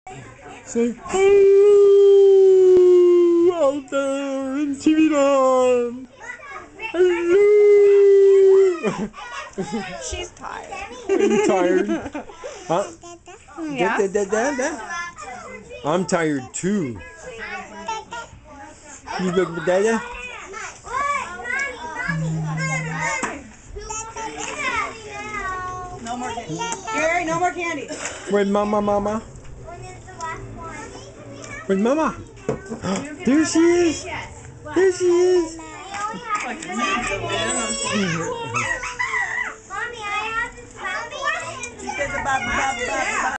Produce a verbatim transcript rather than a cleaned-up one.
Say hello out there in T V land. Hello. She's tired. Are you tired? Huh? Yeah. Da, da, da, da, da. I'm tired too. You look at Dada? No more candy. Gary, no more candy. Where's Mama, Mama? Where's Mama? There she is. There she is. Like a ninja, man. Mommy, I have this. She says about, about, about, about.